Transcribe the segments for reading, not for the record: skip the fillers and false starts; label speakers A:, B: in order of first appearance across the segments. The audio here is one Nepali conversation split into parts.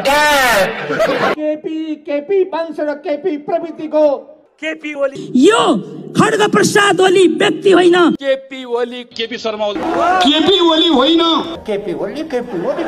A: केपी वंश र केपी प्रवृत्तिको
B: केपी ओली
C: यो खड्ग प्रसाद ओली व्यक्ति होइन।
B: केपी ओली केपी शर्मा ओली
A: केपी ओली होइन।
D: केपी ओली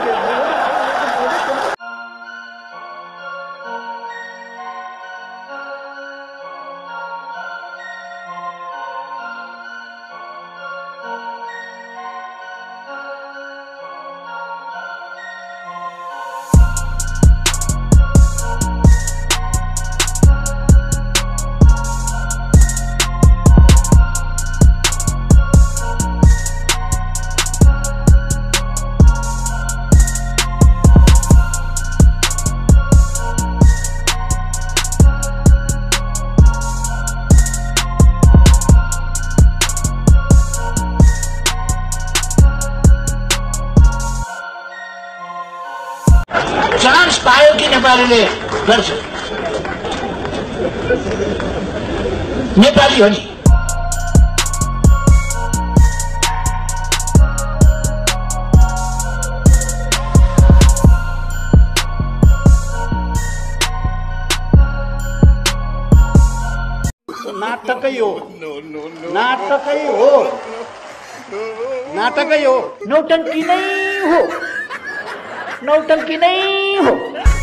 D: चान्स पायो कि नेपालीले गर्छ। नेपाली हो नि। नाटकै हो, नाटकै हो, नाटकै हो, नौटंकी नै हो, नौटंकी नै हो।